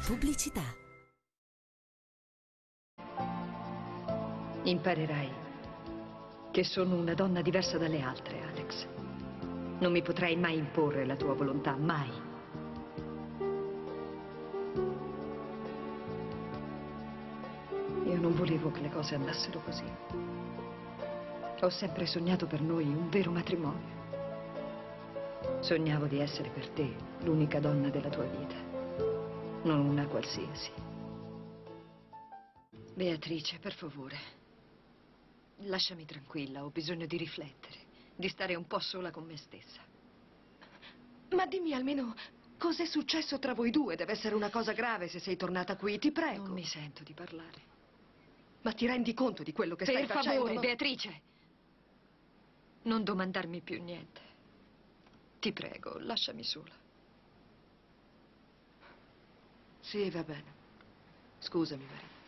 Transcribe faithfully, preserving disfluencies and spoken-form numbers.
pubblicità. Imparerai che sono una donna diversa dalle altre, Alex. Non mi potrai mai imporre la tua volontà, mai. Io non volevo che le cose andassero così. Ho sempre sognato per noi un vero matrimonio. Sognavo di essere per te l'unica donna della tua vita, non una qualsiasi. Beatrice, per favore, lasciami tranquilla, ho bisogno di riflettere, di stare un po' sola con me stessa. Ma dimmi almeno cos'è successo tra voi due? Deve essere una cosa grave se sei tornata qui, ti prego. Non mi sento di parlare. Ma ti rendi conto di quello che stai facendo? Per favore, Beatrice, non domandarmi più niente. Ti prego, lasciami sola. Sì, va bene. Scusami, Maria.